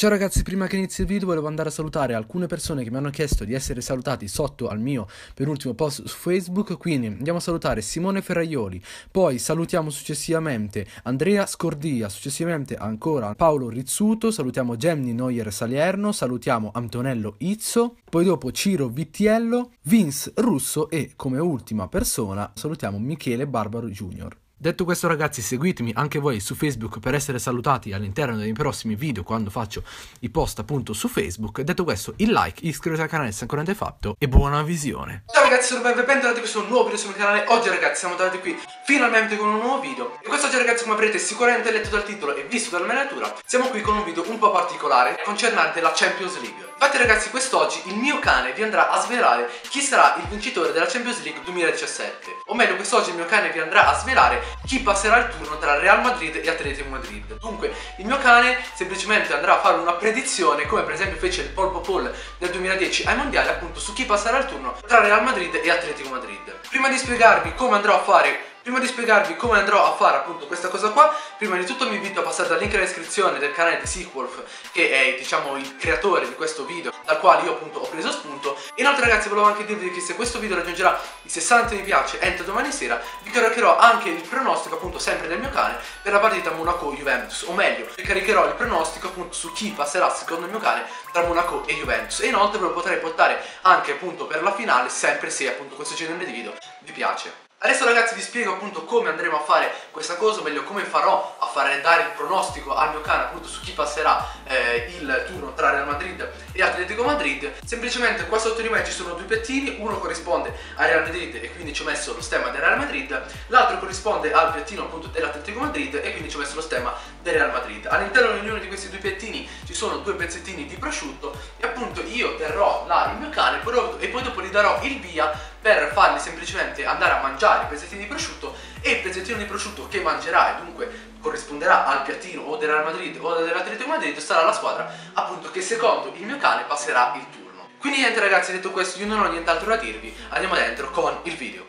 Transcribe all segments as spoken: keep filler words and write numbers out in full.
Ciao ragazzi, prima che inizi il video volevo andare a salutare alcune persone che mi hanno chiesto di essere salutati sotto al mio penultimo post su Facebook, quindi andiamo a salutare Simone Ferraioli, poi salutiamo successivamente Andrea Scordia, successivamente ancora Paolo Rizzuto, salutiamo Gemini Neuer Salierno, salutiamo Antonello Izzo, poi dopo Ciro Vittiello, Vince Russo e come ultima persona salutiamo Michele Barbaro Junior Detto questo ragazzi, seguitemi anche voi su Facebook per essere salutati all'interno dei prossimi video quando faccio i post appunto su Facebook. Detto questo, il like, iscrivetevi al canale se ancora non avete fatto e buona visione. Ciao ragazzi, sono Ben, bentornati qui su un nuovo video sul mio canale. Oggi ragazzi siamo tornati qui finalmente con un nuovo video. E quest'oggi ragazzi, come avrete sicuramente letto dal titolo e visto dalla miniatura, siamo qui con un video un po' particolare concernente la Champions League. Infatti ragazzi, quest'oggi il mio cane vi andrà a svelare chi sarà il vincitore della Champions League duemiladiciassette. O meglio, quest'oggi il mio cane vi andrà a svelare chi passerà il turno tra Real Madrid e Atletico Madrid. Dunque, il mio cane semplicemente andrà a fare una predizione, come per esempio fece il Paul Popol nel duemiladieci ai mondiali, appunto su chi passerà il turno tra Real Madrid e Atletico Madrid. Prima di spiegarvi come andrò a fare Prima di spiegarvi come andrò a fare appunto questa cosa qua, prima di tutto vi invito a passare dal link in descrizione del canale di Sequolf, che è diciamo il creatore di questo video, dal quale io appunto ho preso spunto. Inoltre ragazzi, volevo anche dirvi che se questo video raggiungerà i sessanta mi piace entro domani sera, vi caricherò anche il pronostico appunto sempre del mio cane per la partita Monaco-Juventus, o meglio, vi caricherò il pronostico appunto su chi passerà secondo il mio cane tra Monaco e Juventus. E inoltre ve lo potrei portare anche appunto per la finale, sempre se appunto questo genere di video vi piace. Adesso ragazzi vi spiego appunto come andremo a fare questa cosa, o meglio come farò a fare dare il pronostico al mio cane appunto su chi passerà eh, il turno tra Real Madrid e Atletico Madrid. Semplicemente qua sotto di me ci sono due piattini, uno corrisponde a Real Madrid e quindi ci ho messo lo stemma del Real Madrid, l'altro corrisponde al piattino appunto dell'Atletico Madrid e quindi ci ho messo lo stemma del Real Madrid. All'interno di ognuno di questi due piattini ci sono due pezzettini di prosciutto e appunto io terrò là il mio cane e poi dopo gli darò il via per fargli semplicemente andare a mangiare i pezzettini di prosciutto, e il pezzettino di prosciutto che mangerà e dunque corrisponderà al piattino o del Real Madrid o dell'Atletico Madrid sarà la squadra appunto che secondo il mio cane passerà il turno. Quindi niente ragazzi, detto questo io non ho nient'altro da dirvi, andiamo dentro con il video.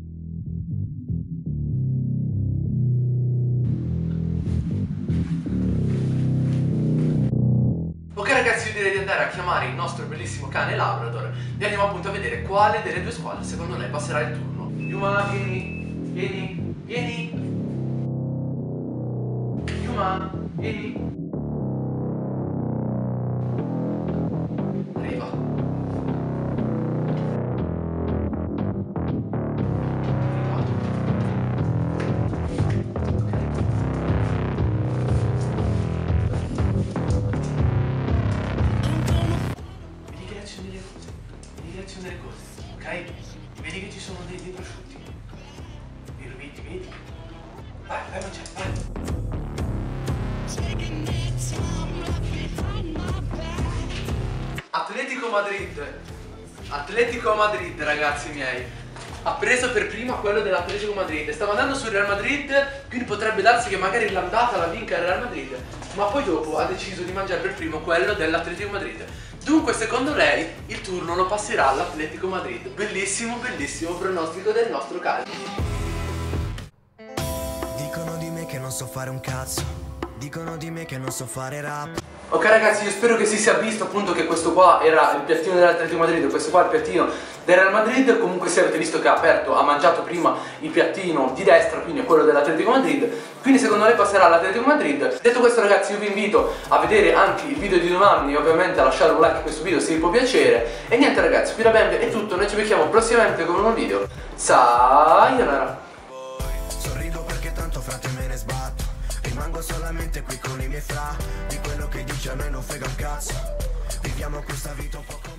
Ok ragazzi, io direi di andare a chiamare il nostro bellissimo cane Labrador e andiamo appunto a vedere quale delle due squadre secondo lei passerà il turno. Yuma, vieni, vieni, vieni. Yuma, vieni. Arriva. Delle cose, ok? Vedi che ci sono dei, dei prosciutti. Vedi, vedi, vedi? Vai, vai a mangiare, vai. Atletico Madrid. Atletico Madrid, ragazzi miei. Ha preso per prima quello dell'Atletico Madrid. Stava andando sul Real Madrid, quindi potrebbe darsi che magari l'andata la vinca il Real Madrid, ma poi dopo ha deciso di mangiare per primo quello dell'Atletico Madrid. Dunque secondo lei il turno lo passerà all'Atletico Madrid. Bellissimo, bellissimo pronostico del nostro cane. Dicono di me che non so fare un cazzo, dicono di me che non so fare rap. Ok ragazzi, io spero che si sia visto appunto che questo qua era il piattino dell'Atletico Madrid e questo qua è il piattino del Real Madrid. Comunque se avete visto che ha aperto, ha mangiato prima il piattino di destra, quindi è quello dell'Atletico Madrid, quindi secondo lei passerà all'Atletico Madrid. Detto questo ragazzi, io vi invito a vedere anche il video di domani e ovviamente a lasciare un like a questo video se vi può piacere. E niente ragazzi, qui da Ben è tutto, noi ci becchiamo prossimamente con un nuovo video. Sayonara. Sorrido perché tanto frate me ne sbatto, rimango solamente qui con i miei fra, di quello che dice a me non frega un cazzo, viviamo questa vita un po'